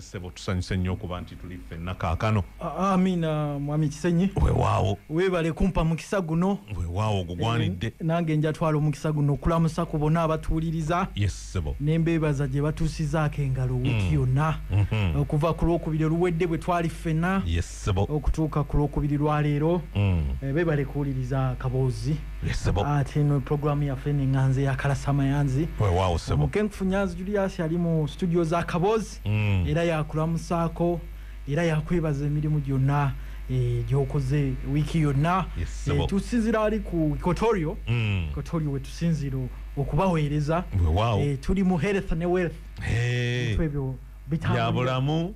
Sebo tusanyuse nnyo okuba nti tuli ffenna kaakano. Amina mwami Kisenyi. Weewaawo. Weebale kumpa mukisa guno. Weewaawo gugwanidde. Nange njatwala omukisa guno okulamusa ku bonna abatuuliriza. Yes sebo. Nembeebaza gye batuusizaako engalo wiiki yonna. Okuva ku Lwokubiri oluwedde bwe twali ffenna. Yes sebo. Okutuuka ku Lwokubiri lwaleero. Beebale kuwuliriza Kaboozi. Yes sebo. Ate no programu yaffe n'enganze ya Kalasamayanzi. Weewaawo sebo. Mukenkufunyanzi Julius ali mu studio za Kaboozi. Era yakulamusaako era yakwebaza emirimu gyonna gyokoze wiiki yonna. Tusinzira ali ku Kotorio. Kotorio we tusinzira okubaweereza. Tuli mu health ne wealth. Ebyo byabulamu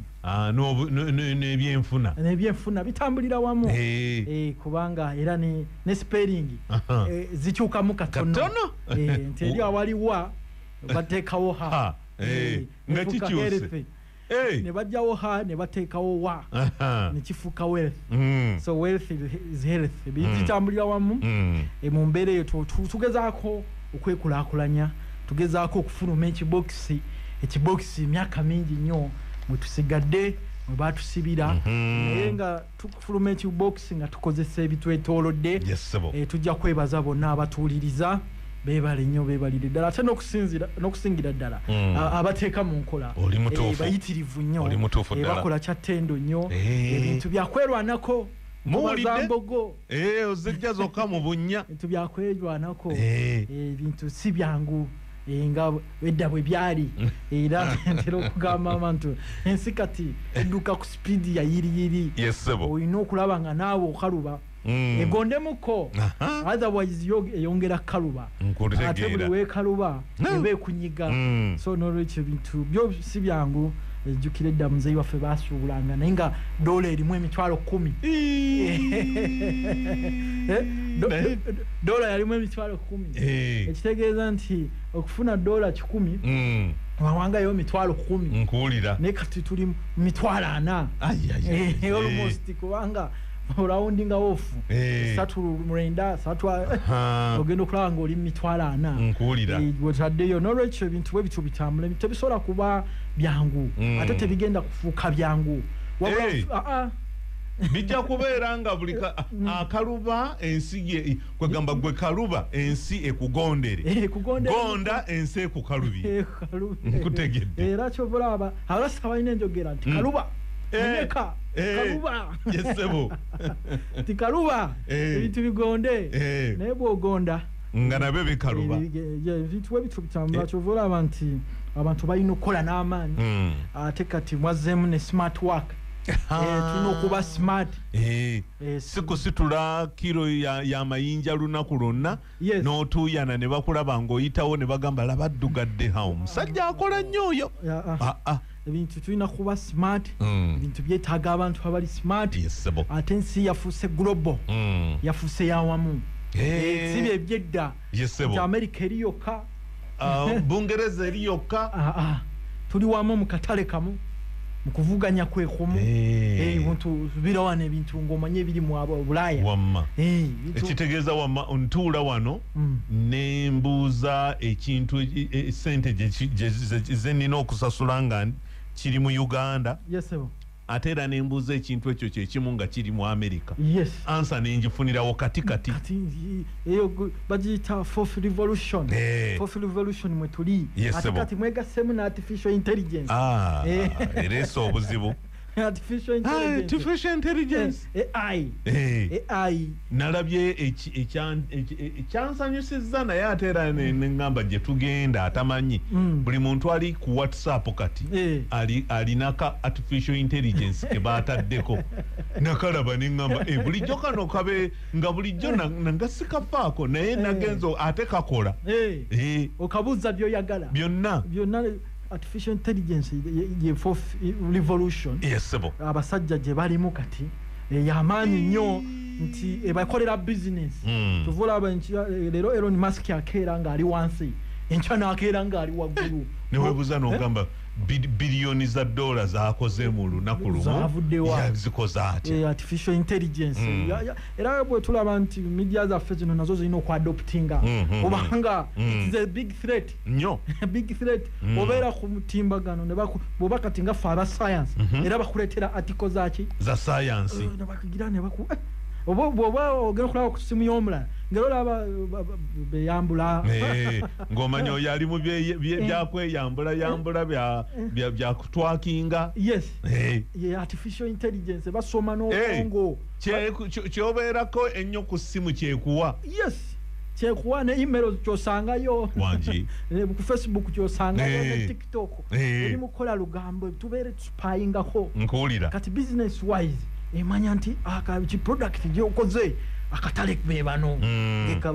n'ebyenfuna bitambulira wamu. Kubanga era ne spelling zikyukamu katono. Nti eri awaliwa bateekawo ha. Nga kikyuse ne bajjawo ha ne bateekawo wa ne kifuuka wealth. So wealth is health. Bitambulira wamu. Mu mbeera eyo tugezaako okwekulaakulanya, tugezaako okufuluma ekibokisi emyaka mingi nnyo mwe tusigadde mwe baatusibira, naye nga tukufuluma ekibokisi nga tukozesa ebitwetoolodde. Tujja kwebaza bonna abatuuliriza. Beebale nnyo, beebalire ddala ate n'okusingira ddala abateeka mu nkola bayitirivu nnyo, bakola kyattendo nnyo, ebintu byakwerwanako mubazambogo ozijja zokka mu bunnya, ebintu byakwerwanako, ebintu si byangu nga edda bwe byali. Era ntera okugamba abantu ensi kati edduka ku sipiidi ya yiriyiri. Olina okulaba nga naawe okaluba egondemuko, otherwise eyongera kaluba, ate buli weekaluba eba ekunyiga. So n'olwekyo ebintu byo si byangu. Ejjukira edda muzeeyi waffe baasuubulanga naye nga dola erimu emitwalo 10. Dola yalimu emitwalo 10. Ekitegeeza nti okufuna dola 100 wawangayo emitwalo 10. Nkuwulira. Naye kati tuli mu mitwalo 4. Almost kubanga rounding off 3 ogenda okulaba nga oli mu mitwalo 4. Wetaddeyo n'olwekyo ebintu bwe bityo bitambula, tebisobola kuba byangu ate tebigenda kufuuka byangu. Bijja kubeera nga buli akaluba ensi kwegamba gwe kaluba ensi ekugondere, gonda ensi ekukalubye. Nkutegedde. Era kyobulaba abasika balina enjogera nti kaluba kaluba. Yesebo. Tikaluba ebintu bigonde naye bw'ogonda nga nabyo bikaluba. Ebintu bwe bityo bitambula, kyova nti abantu balina okukola n'amaanyi. Ate kati mwazeemu ne smart work. Tulina okuba smart. Sikusitula kiro y'amayinja lunaku lwonna n'otuuyana ne bakulaba ng'oyitawo ne bagamba laba addugadde hawo omusajja akola nnyo oyo. Ebintu tulina kuba smart. Ebintu byetaaga abantu abali smart. Ate ensi yafuuse global, yafuuse yawamu. Si bye byedda nti America eri yokka, Bungereza eri yokka. Tuli wamu mu katale kamu mu kuvuganya kwekumu. Buntu birawana ebintu ng'omanye ebiri mu Bulaaya wamma. Ekitegeeza wamma ntuula wano ne mbuuza ekintu sente ze nnina okusasula nga kiri mu Uganda. Ate era ne mbuuza ekintu ekyo kyekimu nga kiri mu America. Ansa ne ngifunirawo kati. Eyo bagiyita fourth revolution. Fourth revolution mwe tuli. Ate kati mwegassemu ne artificial intelligence. Ereesa obuzibu. Artificial intelligence. AI. Nalabye ekyansanyusizza naye ate era n'engamba gye tugenda atamanyi. Buli muntu ali ku WhatsApp kati alinaka artificial intelligence ke baataddeko. Nakalaba n'engamba bulijjo kano kabe nga bulijjo nga sikafaako naye nagenzo ate kakola. Okabuuza by'oyagala byonna. Artificial intelligence ye fourth revolution. Abasajja gye balimu kati yamaanyi nnyo nti ebakolera business. Tuvula leero Elon Musk akeera ng'ali wansi, enkya n'akeera ng'ali waggulu. Ne weebuuza n'ogamba bilioni za dola zakoze mu lunaku lumu yazikoze ati artificial intelligence era bwe tulaba nti media zaffe zino nazo zirina okuadoptinga obanga it is a big threat nnyo big threat obeera ku mutimbagano ne bwoba kati nga ffe aba science era bakuleetera article zaki za science ne bakugira ne baku bwoba ogenda okulaba ku simu y'omulala ngero olaba beyambula ng'omanya oyo ali mu byakweyambula byakutwakinga yes artificial intelligence basoma n'obwongo kyobeerako ennyo ku simu kyekuwa yes kyekuwa ne email kyosangayo wangi ku Facebook kyosangayo ne TikTok eri mukola lugambo tubeere tupayingako nkuwulira kati business wise emanya nti ki product gyokoze akatale bebano ngeka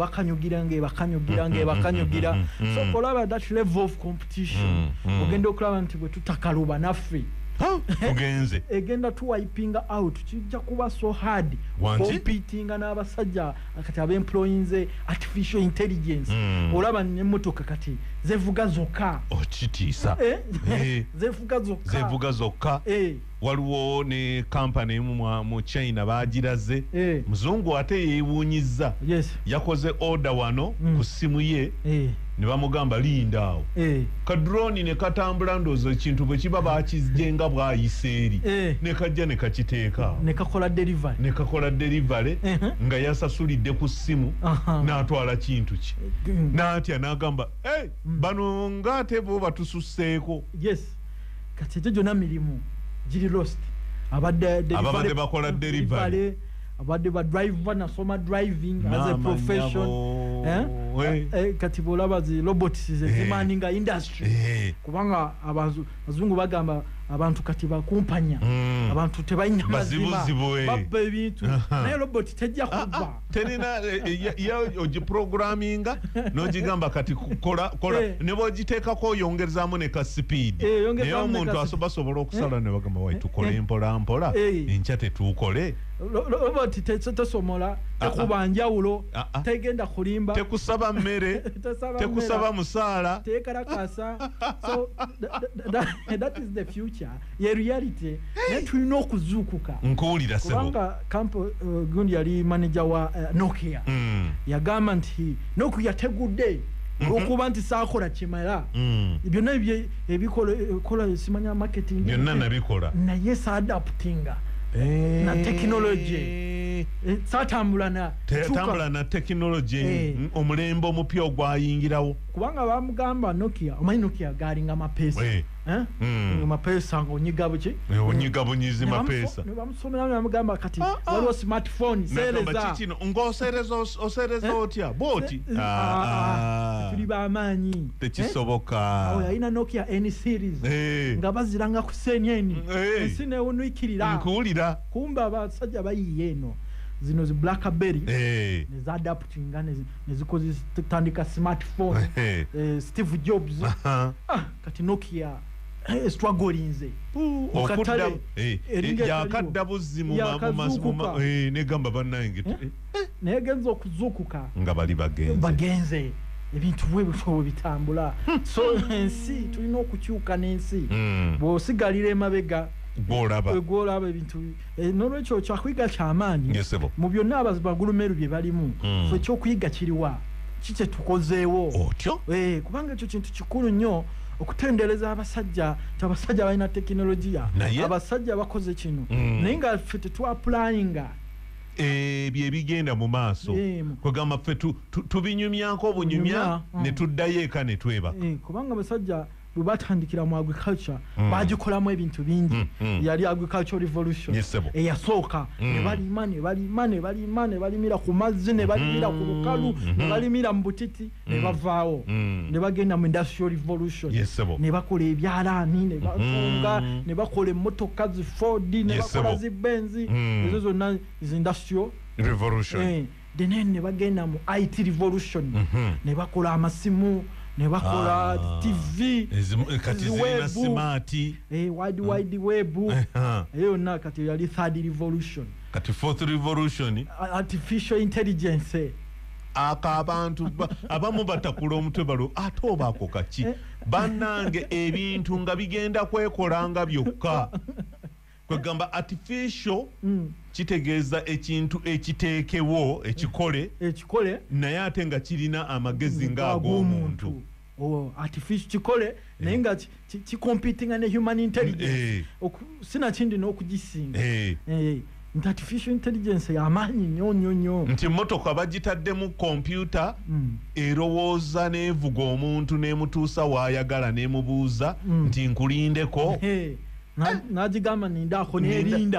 bakanyugira so kolaba that level of competition ogenda okulaba nti bwe tutakaluba naffe ugenze egenda tuwipinga out kijja kuba so hard competing n'abasajja kati abemployinze artificial intelligence olaba n'emmotoka kati zevuga zokka okitiisa zevuga zokka waliwo ne company mu China bagiraze muzungu ate yeewuunyiza yakoze order wano ku simu ye ne bamugamba linda awo ka drone ne katambula ndoozo ekintu bwe kiba bakijenga bwayiseeri ne kajja ne kakiteeka ne kakola delivery nga yasasulidde ku simu n'atwala kintu ki n'atya n'agamba bano ng'ate bo batususseeko kati ekyo gyonna mirimu giri lost abadde bakola delivery abadde ba driver nasoma driving as a profession kati bolaba zi robots zimaninga industry kubanga abazungu bagamba abantu kati bakumpanya abantu tebayina mazima babba ebintu naye robot tejja kuba tenina ya oji programming nogigamba kati kola ne bogiteekako oyongerezamu ne ka speed naye omuntu asobola okusala ne bagamba wai tukole mpola enkya tetukole robot tesomola tekuba njawulo tegenda kulimba tekusaba mmere tekusaba musaala tekarakasa so that is the future ye reality netulina okuzuukuka nkuwulira sebo kubanga kampo gundi yali manager wa Nokia yagamba nti Nokia tegudde okuba nti saakola kimala byonna ebikola simanya marketing byonna nabikola naye saadaptinga na technology satambula na technology omulembo omupya ogwayingirawo kubanga bamugamba Nokia omanyi Nokia galinga mapesa mapesa ngonyiga buki onyiga bunyizi mapesa bamusomera bamugamba kati waliwo smartphone sereza osereza otya boti tuli bamanyi tekisoboka awo yalina Nokia N series nga baziranga ku CNN ensine unuikirira nkuwulira kumba abasajja bayiye eno zino zi Blackberry neza adaptinga nezikoze tandika smartphone Steve Jobs kati Nokia strugglinze okudda yakadda buzimu negamba bannange negenza okuzuukuka nga bali bagenze ebintu bwe bitambula so ensi tulina okukyuka n'ensi bw'osigalira emabega gwolaba ebintu n'olwekyo kyakuyiga kyamaanyi mu byonna abagulumeru bye balimu so ekyokuyiga kiriwa kikye tukozeewo otyo kubanga ekyo kintu kikulu nnyo okutendereza abasajja balina tekinologiya abasajja bakoze kino naye nga ffe tetwapulayinga bye bigenda mu maaso kwegamba ffe tubinyumyako obunyumya ne tuddayo eka ne twebaka kubanga abasajja bwe batandikira mu agriculture bagikolamu ebintu bingi yali agricultural revolution eyasooka ne balimira ku mazzi ne balimira ku lukalu ne balimira mu butiti ne bavaawo ne bagenda mu industrial revolution ne bakola ebyalaani ne batunga ne bakola emmotoka zi Ford ne bakola zi Benz ezo zonna zi industrial revolution then ne bagenda mu IT revolution ne bakola amasimu ne bakola TV kati zina smart wide web yonna kati yali third revolution kati fourth revolution artificial intelligence akabantu abamu batakula omutwe balo ate obaako kaki bannange ebintu nga bigenda kwekolanga byokka kwegamba artificial kitegeeza ekintu ekiteekewo ekikole naye ate nga kirina amagezi ng'ag'omuntu artificial kikole naye nga kikompitinga ne human intelligence sina kindi n'okugisinga nti artificial intelligence y'amaanyi nnyo nti emmotoka bagitaddemu kompyuta erowooza n'evuga omuntu n'emutuusa w'ayagala n'emubuuza nti nkulindeko n'agigamba nindaako n'erinda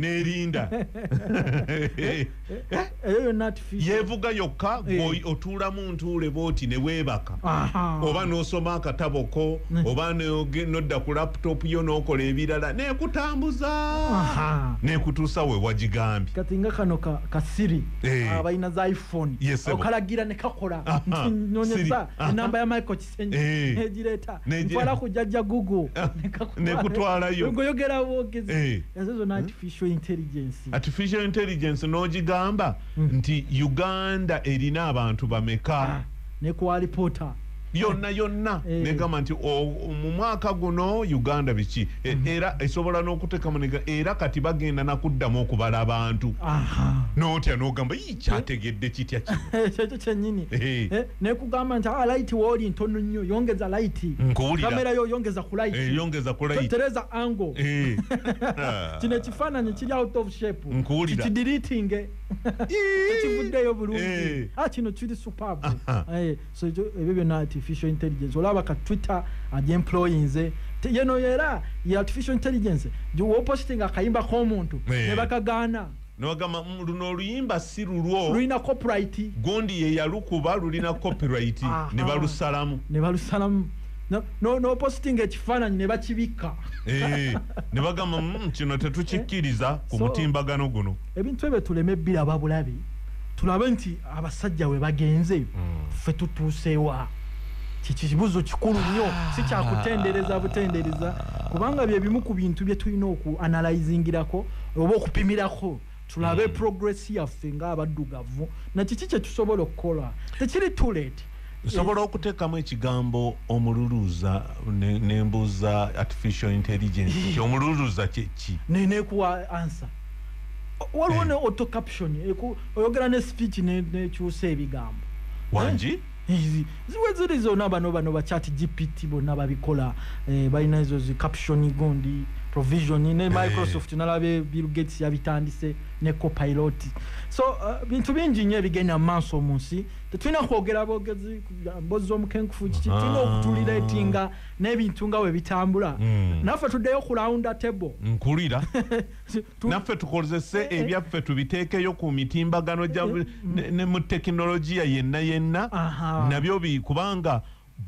yeevuga yokka otuulamu ntuule booti ne weebaka oba n'osoma akatabo ko oba n'odda ku laputopu yo n'okola ebirala n'ekutambuza n'ekutuusa we wagigambye kati nga kano ka Siri abalina za iPhone okalagira ne kakola nti nonyeza enamba ya Michael Kisenyi negireeta ntwala ku jjajja Google nekutwalayo ngoyogera bwogezi ezo na artificial intelligence n'ogigamba nti Uganda erina abantu bameka ne kwa reporter yonna negamba nti mu mwaka guno Uganda biki era esobola n'okuteekamu era kati bagenda nakuddamu okubala abantu n'otya n'ogamba kyategedde kitya kino ekyo kyennyini nekugamba nti light wooli ntono nnyo yongeza light kamera yo yongeza ku light tereza angle kino ekifaananyi kiri out of shape kideleting ekivuddeyo bulungi kino kiri superb so ebyo byonna artificial intelligence olaba ka Twitter employees yeno era ya artificial intelligence jo posting akayimba k'omuntu ne bakagaana nogamba luno oluyimba si lulwo lulina copyright gondi ye yalukuba lulina copyright ne balusalamu no posting ekifaananyi ne bakibika ne bagamba kino tetukikkiriza ku mutimbagano guno ebintu ebyo tuleme biraba bulabi tulabe nti abasajja we bagenze ffe tutuusewa kikibuzo kikulu nnyo si kyakutendereza butendereza kubanga bye bimu ku bintu bye tulina okuanalyzingirako oba okupimirako tulabe progress yaffe ng'abaddugavu na kiki kye tusobola okukola tekiri too late sobola okuteekamu ekigambo omululuuza nembuuza artificial intelligence omululuuza kyeki nekuwa answer waliwo ne auto caption oyogera ne speech nekyusa ebigambo wangi ziwe ziri zonna bano ba chat GPT bonna babikola balina ezo zi caption gundi provision ne Microsoft nalabe Bill Gates yabitandise ne Copilot so bintu bingi nnyo ebigenda maaso mu nsi tetulina kwogera bogezi mbozi omukenkufu tulina okutuliratinga n'ebintu nga we bitambula naffe tuddeyo ku round table nkulira naffe tukozese ebyaffe tubiteekeyo ku mitimbagano ne mu tekinologiya yenna nabyo kubanga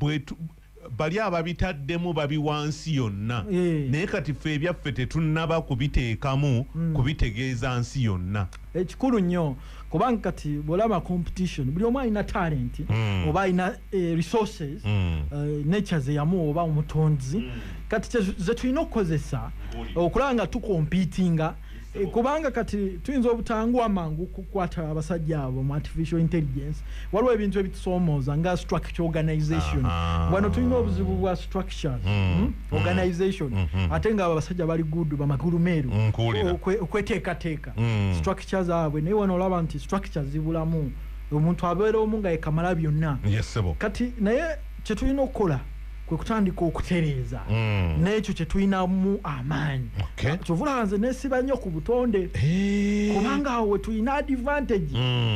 bali ababitaddemu babi wansi yonna naye kati ffe ebyaffe tetunnaba kubiteekamu kubitegeeza nsi yonna ekikulu nnyo kubanga kati bwolaba competition buli omu alina talent oba alina resources nature ze yamu oba omutonzi kati ze tulina okukozesa okulaba nga tukompitinga kubanga kati tuyinza obutangwa mangu kukwata abasajja abo mu artificial intelligence waliwo ebintu ebitusomooza nga structure organization wano tulina obuzibu bwa structures organization ate nga abasajja bali gudu bamagulu meeru okweteekateeka structures abwe naye wano olaba nti structures zibulamu omuntu abeera omu nga yekamala byonna kati naye kyetulina okukola kwe kutandika okutereeza n'ekyo kye tulinamu amaanyi kyovula nze neesiba nnyo ku butonde kubanga awo we tulina advantage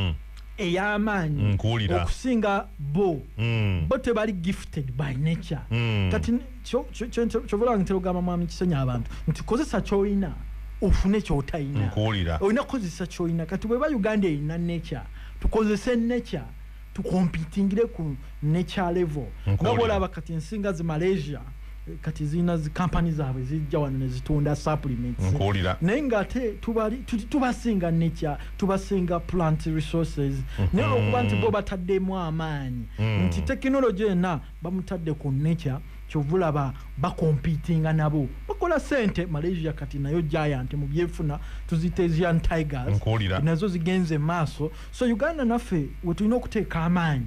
ey'amaanyi okusinga bo tebali gifted by nature kati kyovula nze ogamba mwami Kisenya abantu nti kozesa ky'olina ofune ky'otayina olina kukozesa ky'olina kati bwe ba Uganda erina nature tukozese nature tukompitingire ku nature level ngabolaba kati ensinga zi Malaysia kati zina zi companies zaabwe zijja wano ne zitunda supplements naye nga ate tubasinga nature tubasinga plant resources naye okuba nti bo bataddemu amaanyi nti technology ena bamutadde ku nature kyovulaba bakompitinga nabo bakola sente Malaysia kati nayo giant mu byefuna tuzite Asian tigers nazo zigenze maaso so Uganda naffe we tulina okuteeka amaanyi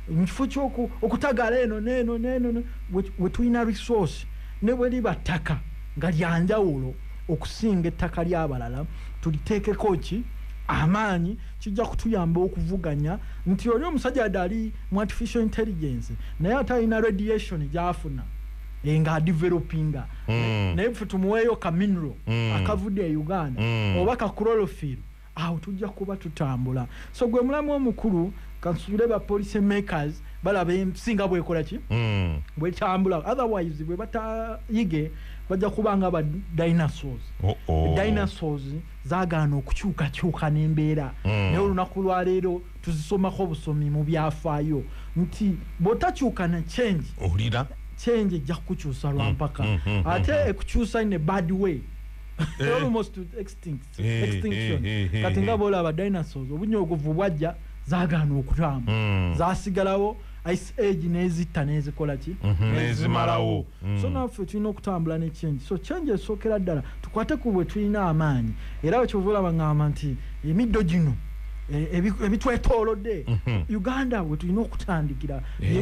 mkifo kyoko okutagala eno neno we tulina resource ne bwe liba ttaka nga lyanjawulo okusinga ettaka ly'abalala tuliteekeko ki amaanyi kijja kutuyamba okuvuganya nti oli omusajja adali mu artificial intelligence naye atalina radiation gyafuna nga developinga naye ffe tumuweeyo ka mineral akavudde e Uganda oba ka chlorophyll awo tujja kuba tutambula so gwe mulamu omukulu kansubire ba policy makers balaba ensinga bwekola ki bwetambula otherwise bwe batayige bajja kubanga ba dinosaurs dinosaurs zagaana okukyuka n'embeera naye olunaku lwa leero tuzisomako obusomi mu byafaayo nti bw'otakyuka na change olira change ejja kukyusa lwampaka ate ekukyusa in a bad way almost to extinction kati nga boolaba dinosaurs obunyogovu bwajja zagaana okutamba zasigalawo ice age nezitta nezikola ki nezimalawo so naffe tulina okutambula ne change so change esookera ddala tukwate ku bwe tulina amaanyi era wekyova olaba nti emiddo gino ebitwetoolodde Uganda bwe tulina okutandikira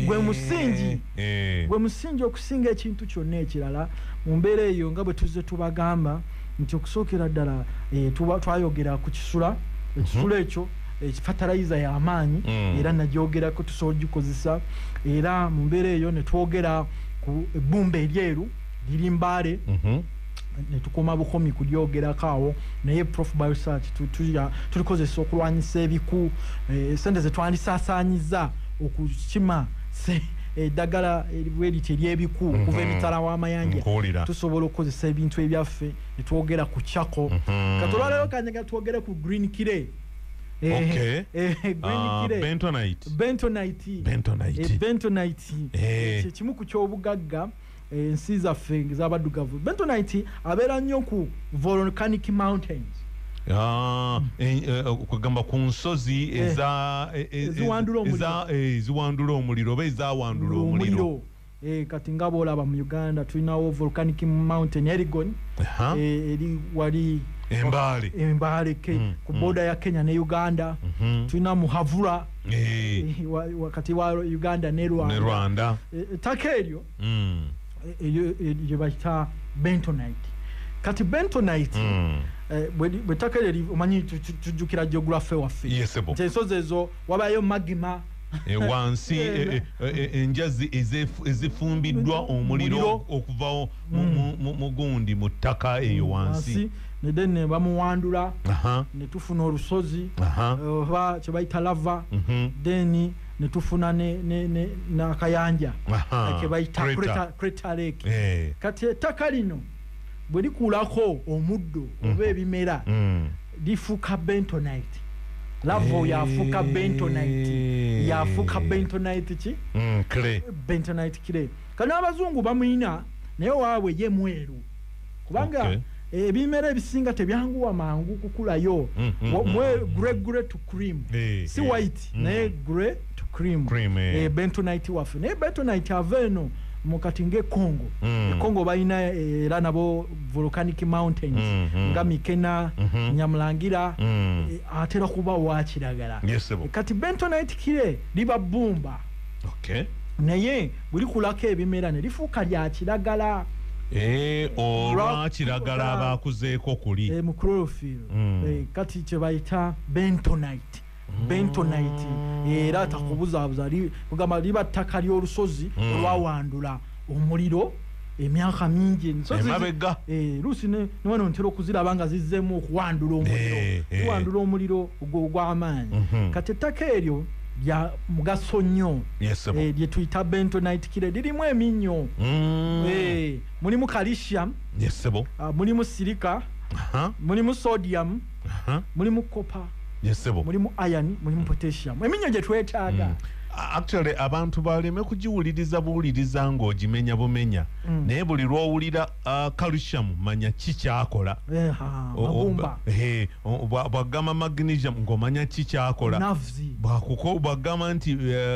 gwe musingi okusinga ekintu kyonna ekirala mu mbeera eyo nga bwe tuzze tubagamba nti okusookera ddala twayogera ku kisula ekisula ekyo fertilizer y'amaanyi era nagyogerako tusobola gikozesa era mu mbeera eyo ne twogera ku ebbumba eryeru liri Mbale netukoma bukomi kulyogerako awo naye Prof Biosearch tulikozesa okulwanyisa ebiku sente zetwandisaasaanyiza okukima eddagala eribweriti ery'ebiku okuva emitala w'amayanja tusobola okukozesa ebintu ebyaffe netwogera ku Chako katolwaleero kanyaga twogere ku Green Kire bentonite kimu ku kyobugagga ensi zaffe ez'abaddugavu. Bentonite abeera nnyo ku volcanic mountains okugamba ku nsozi eziwandula omuliro oba ezawandula omuliro. Kati nga boolaba mu Uganda tulinawo volcanic mountain Elgon eri wali Embale ku boda ya Kenya ne Uganda. Tulina Muhavula wakati wa Uganda ne Rwanda. Ettaka eryo gye bayita bentonite. Kati bentonite bwe ttaka eryo omanyi tujjukira geography waffe nti ensozi ezo wabayo magma wansi enjazi ezifumbiddwa omuliro okuva mu gundi mu ttaka eyo wansi ne then bamuwandula ne tufuna olusozi oba kye bayita lava then ne tufuna n'akayanja ke bayita crater lake. Kati ettaka lino bwe likulako omuddo oba ebimera lifuuka bentonite. Lavo yafuuka bentonite yafuuka bentonite ki bentonite kire. Kano abazungu bamuyina naye waabwe ye mweru kubanga ebimera ebisinga tebyanguwa mangu kukulayo. Grey to cream si white naye grey to cream bentonite waffe. Naye bentonite ava eno mukati ng'ekongo ekongo balina era nabo volcanic mountains nga Mikena Nyamulangira atera kuba wa kiragala. Kati bentonite kire liba bbumba naye buli kulako ebimera ne lifuuka lya kiragala. Olwa kiragala abakuzeeko kuli mu chlorophyll. Kati kye bayita bentonite era takubuzaabuza kugamba liba ttaka ly'olusozi olwawandula omuliro emyaka mingi emabega. Luusi newano ntera okuziraba nga zizzeemu okuwandula omuliro ziwandula omuliro ogw'amaanyi. Kati ettaka eryo lya mugaso nnyo lye tuyita bentonite kire lirimu eminnyo. Mulimu calcium mulimu silica mulimu sodium mulimu copper mulimu iron mulimu potassium eminnyo gye twetaaga. Actually abantu baleme kugiwuliriza buwuliriza ng'ogimenya bumenya naye buli lw'owulira calcium manya ki kyakola. Bw'agamba magnesium ng'omanya ki kyakola. Bw'agamba nti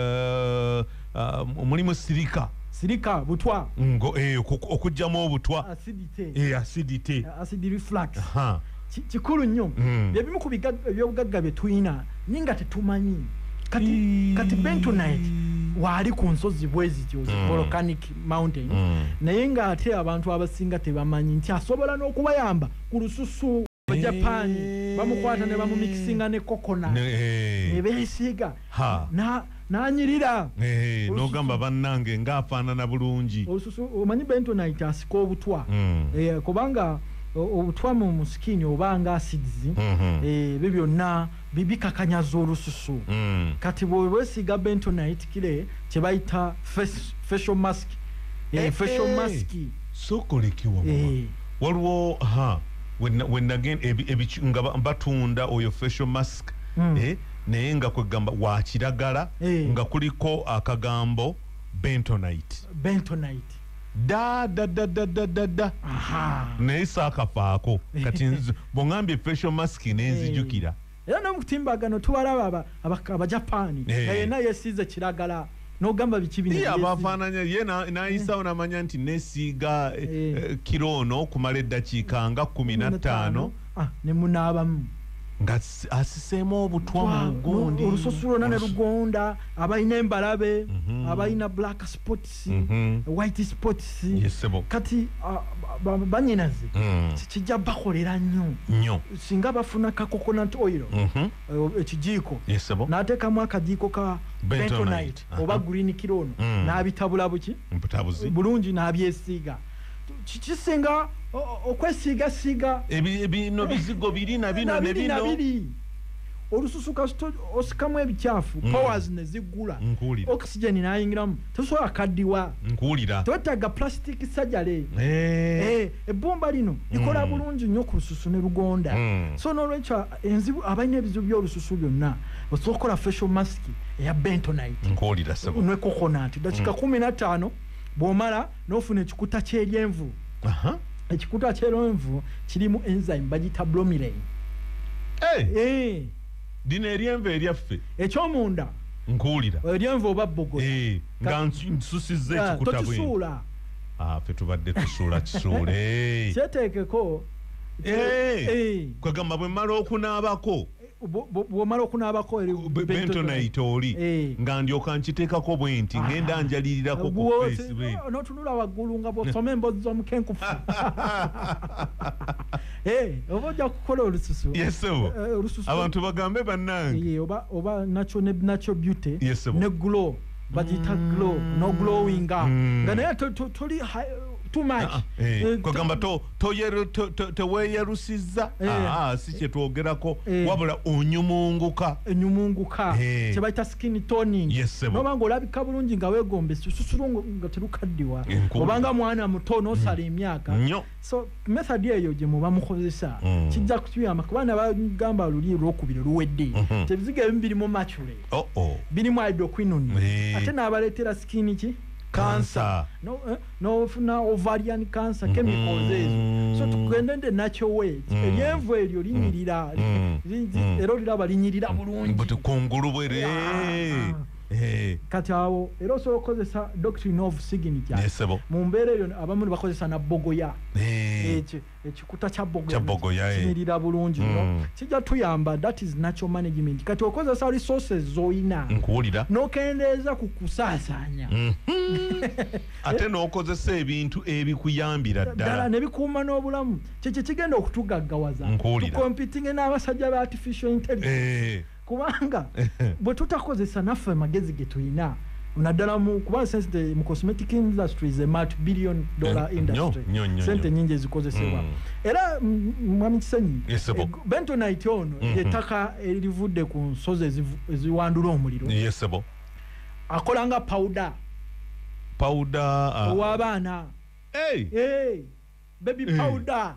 mulimu silica butwa okugyamu obutwa acidity acid reflux kikulu nnyo. Byebimu ku ebyobugagga bye tulina ninga tetumanyi. Kati bentonite wali ku nsozi bwezityo volcanic mountain naye nga ate abantu abasinga tebamanyi nti asobola n'okubayamba ku lususu Japan bamukwata ne bamumikisinga ne coconut ne beesiga n'anyirira n'ogamba bannange ng'afaanana bulungi olususu omanyi bentonite asika obutwa kubanga obutwa mu musikini obanga acids ebyo byonna bikakanyaza olususu kati bwesiga bentonite kile kye bayita facial mask facial mask sokolekiwa waliwo when again nga batunda oyo facial mask naye nga kwegamba wa kiragala nga kuliko akagambo bentonite da naye saakafaako kati bwongambye facial mask nenzijukira era n'omutimbagano tubalaba abajapani yena yesiize kiragala n'ogamba biki bino abafaananya ye n'ayisawo n'amanya nti nesiiga kiro ono kumala eddakiika nga 15 ne munaabamu nga asiseemu obutwa mu gundi olususu lwonna ne lugonda abalina embalabe abalina black spots white spots kati banyinaze kijja bakolera nnyo singa bafuna ka coconut oil ekijiiko n'ateekamu akajiiko ka bentonite oba green kirono n'abitabula buki bulungi n'abyesiiga kisinga okwesiigasiiga bino bizigo biri na bino ne bino olususu kasito osikamu ebikyafu powers ne ziggula oxygen n'ayingiramu tesobola kaddiwa twetaaga plastic sajale ebbumba lino likola bulungi nnyo ku lususu ne lugonda so n'olwekyo enzibu abalina ebizibu by'olususu byonna osobola okukola facial mask eya bentonite ne coconut dakika 15 bw'omala n'ofuna ekikuta ky'eryenvu ekikuta ky'eryenvu kirimu enzyme bagita bromelain dino eryenvu eryaffe ekyomunda nkuwulira eryenvu oba bbogola nga nsusizza ekikuta tokisuula ffe tubadde tusuula kisuule kyeteekeko kwegamba bwe mmala okunaabako bw'omala okunaabako bentonite oli nga ndyoka nkiteekako bwe nti ngenda njalirirako ku face n'otunula waggulu nga bw'osoma emboozi z'omukenkufu oba ojja kukola olususu abantu bagambe bannange oba natural beauty ne glow bagiyita glow no glowing nga naye toli too much kwegamba teweeyerusizza si kyetwogerako wabula onyumunguka kye bayita skin toning noba nga olabika bulungi nga weegombesa osusulu nga terukaddiwa obanga mwana muto n'osala emyaka so method eyo gye muba mukozesa kijja kutuyamba kubana bagamba luli olwokubiri luwedde tebiziga ebimu birimu mercury birimu hydroquinone ate n'abaleetera skin ki cancer n'ofuna ovarian cancer chemicals ezo so tugende natural way eryenvu eryo linyirira era oliraba linyirira bulungi kungulu bwere kati awo era osobola okukozesa doctrine of signature mu mbeera eyo abamu bakozesa na bogoya ekikuta kya bogoya kinyirira bulungi kijja tuyamba that is natural management kati okozesa resources zoyina n'okendeeza ku kusaasaanya ate n'okozesa ebintu ebikuyambira ddala ne bikuuma n'obulamu kyekyo kigenda okutugaggawaza tukompitinge n'abasajja ba artificial intelligence kubanga bwe tutakozesa naffe amagezi ge tulina naddala kubanga sente mu cosmetic industry is a multi-billion dollar industry sente nyingi ezikozesebwa era mwami Kisenyi bentonite ono ettaka erivudde ku nsozi eziwandula omuliro akola nga powder ow'abaana baby powder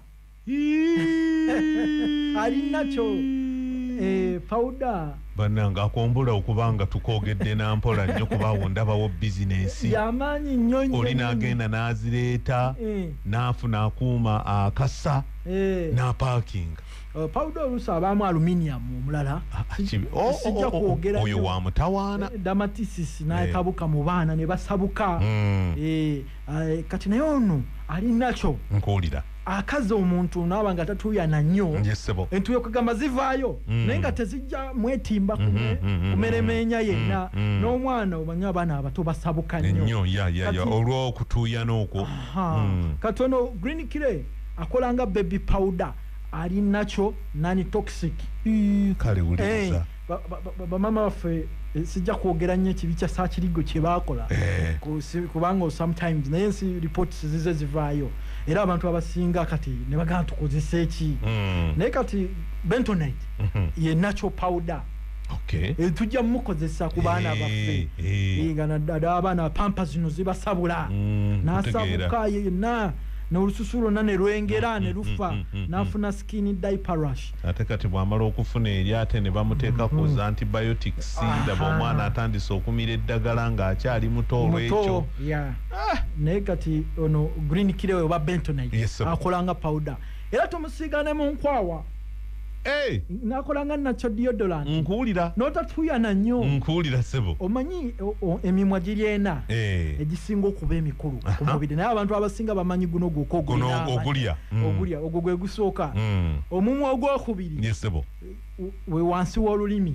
alinakyo powder bannanga akombula okubanga tukogedde nampola nnyo kubaawo ndabawo bizinensi yamanyi nnyo oli n'agenda n'azireeta n'afuna akuuma akasa n'apaakinga powder oluusi abaamu aluminium omulala sijja kwogera oyo wa mutawaana dermatitis n'ekabuka mu baana ne basabuka kati naye ono ali nakyo nkuwulira akaza omuntu nabanga tatuyana nnyo entuuyo kugamba zivaayo naye nga tezijja mwetimba kumeremenya yenna n'omwana omanya abaana abato basabuka nnyo olw'okutuyana okwo katono Green Kile akolanga baby powder ali nakyo nani toxic kale uliza bamama baffe sijja kwogera nnyo ekibi kya saakirigo kye baakola kubanga sometimes naye nsi reports zize zivaayo era abantu abasinga kati ne bagamba tukozesa eki naye kati bentonite ye natural powder tujja mukozesa ku baana baffe nga naddala abaana pampa zino zibasabula n'asabuka yenna n'olususu lwonna ne lwengera ne lufa n'afuna skin diaper rash ate kati bw'amala okufuna eri ate ne bamuteekako za antibiotics ndaba omwana atandise okumira eddagala ng'akyali muto olw'ekyo naye kati ono Green Kile oba bentonite akolanga powder era tumusiiga ne mu nkwawa nakolanga nakyo deodorant nkuwulira n'otatuyana nnyo nkuwulira sebo omanyi emimwa giri ena egisinga okuba emikulu ku mubiri naye abantu abasinga bamanyi guno ogulya ogwo gwe gusooka omumwa ogwokubiri we wansi w'olulimi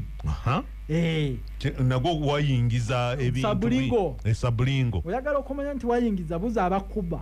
nagwo wayingiza ebintu sabulingo oyagala okumanya nti wayingiza buza abakuba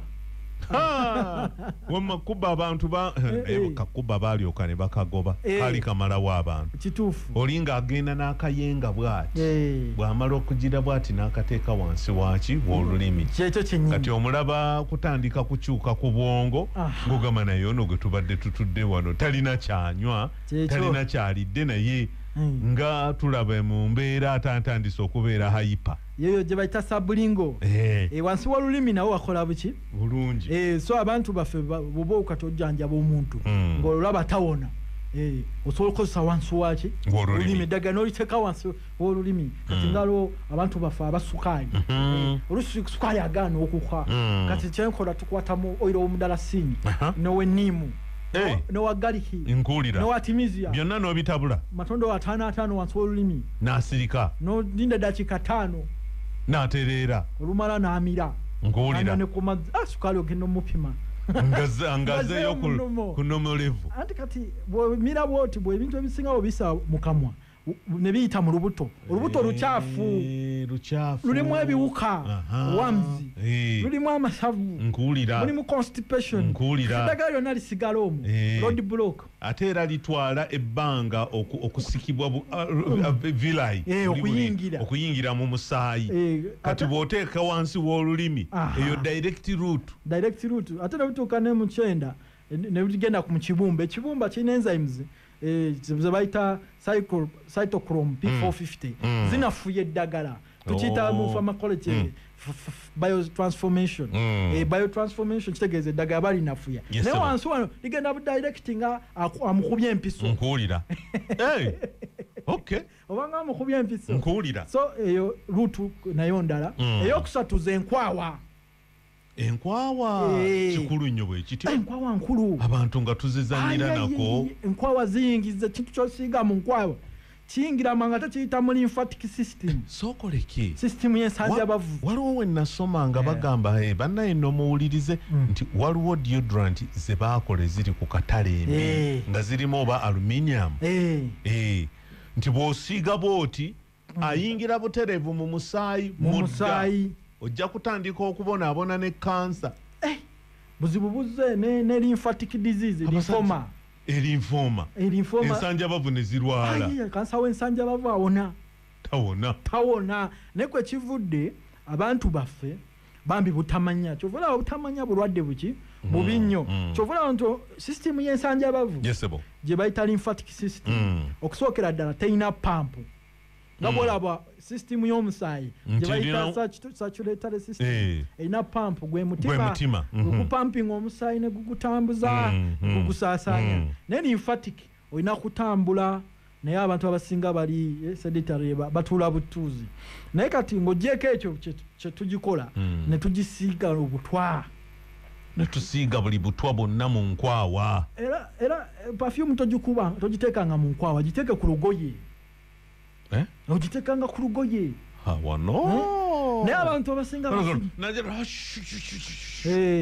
wamakuba abantu kakuba balyoka ne bakagoba kali kamalawo abantu kituufu olinga agenda n'akayenga bw'ati bw'amala okugira bw'ati n'akateeka wansi waki w'olulimi kyekyo kyennyini kati omulaba kutandika kukyuka ku bwongo ng'ogamba naye ono gwe tubadde tutudde wano talina kyanywa talina kyalidde naye nga tulaba mu mbeera atantandise okubeera hyper yeyo gye bayita sabulingo wansi w'olulimi nawo wakola buki bulungi so abantu baffe bwoba okatojjanjaba omuntu ng'olulaba tawona osobola okukozesa wansi waki olulimi eddagala n'oliteeka wansi w'olulimi kati ngalo abantu baffe abasukaali oluusi sukaali agaana okuka kati kyenkola tukwatamu oyiro w'omudalasini n'ow'enniimu nowa gariki nkuwulira nowa timizia byonna n'obitabula matondo wa 5 wansi w'olulimi n'asirika n'odinda dakiika 5 n'atereera olumala n'amira nkuwulira ne ku mazzi sukaali ogenda omupima ngazeeyo ku nomolevu anti kati bw'omira bw'oti bw'ebintu ebisinga obisa mu kamwa ne biyita mu lubuto olubuto lukyafu lulimu ebiwuka wamzi lulimu amasavu nkuwulira mulimu constipation eddagala lyonna lisigala omwo road block ate era litwala ebbanga okusikibwa vilai okuyingira mu musaayi kati bw'oteeka wansi w'olulimi eyo direct route ate ne bituuka ne mu kyenda ne bigenda mu kibumba ekibumba kirina enzymes ze bayita cytochrome P450 zinafuye eddagala tukiyita mu pharmacology biotransformation biotransformation kitegeeza eddagala balinafuya naye wansi wano ligenda budirecti nga amukubya empiso nkuwulira obanga amukubya empiso nkuwulira so eyo ruutu nayo ndala eyokusatuza enkwawa kikulu nnyo bwe kityo enkwawa nkulu abantu nga tuzizanyira nako enkwawa ziyingiza kintu kyosiiga mu nkwawa kiyingira manga tekiyita mu lymphatic system sookoleki system y'ensanja bavu waliwo we nasoma nga bagamba bannaye nno muwulirize nti waliwo deodorant ze baakola eziri ku katale embi nga zirimu oba aluminium nti bw'osiiga bw'oti ayingira buterevu mu musaayi mudda ojja kutandika okubonaabona ne kansa buzibu buzze ne lymphatic disease lymphoma ensanja bavu ne zirwala kansa w'ensanja bavu tawona naye kwe kivudde abantu baffe bambi butamanya kyovula butamanya bulwadde buki bubi nnyo kyovula nti system y'ensanja bavu gye bayita lymphatic system okusookera ddala teyina pampu nga bwolaba system y'omusaayi gye bayita circulatory system erina pampu gwe mutima gukupampinga omusaayi ne gugutambuza gugusaasaanya naye lymphatic olina kutambula naye abantu abasinga bali sedentary batuula butuuzi naye kati ng'ogyeko ekyo kye tugikola ne tugisiiga obutwa ne tusiiga buli butwa bwonna mu nkwawa era perfume togiteekanga mu nkwawa giteeke ku lugoye ogitekanga ku lugoye wano naye abantu abasinga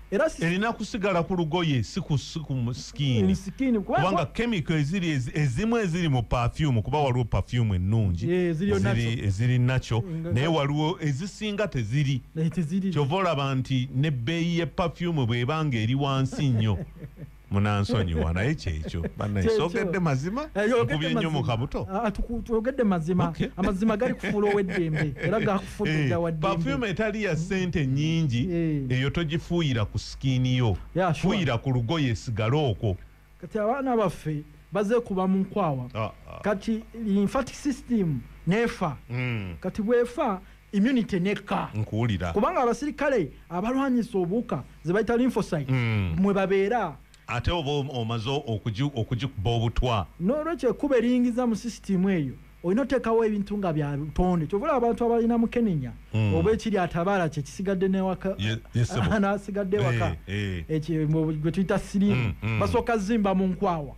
erina kusigala ku lugoye si ku skin kubanga chemical ezimu eziri mu perfume kuba waliwo perfume ennungi eziri nacho naye waliwo ezisinga teziri kyova olaba nti nebbeeyi ye perfume bw'ebanga eri wansi nnyo munansonyiwa naye kyekyo bannaisogedde mazima nkubye nnyo mu kabuto twogedde mazima amazima gali kufuula ow'eddembe era gakufudde wadde perfume etali ya ssente nnyingi eyo togifuuyira ku sikini yo fuuyira ku lugoye esigale okwo kati abaana baffe bazeekuba mu nkwawa kati lymphatic system neefa kati bwefa immunity nekka nkuwulira kubanga abasirikale abalwanyisa obuwuka ze bayita lymphocyte mwe babeera ate oba omaze okugikuba obutwa n'olwekyo ekuba eringiza mu sisitimu eyo olina oteekawo ebintu nga bya butonde kyovula abantu abalina mu kenenya oba ekiri atabaala kye kisigadde newaka n'asigadde ewaka gwe tuyita sirimu basooka zimba mu nkwawa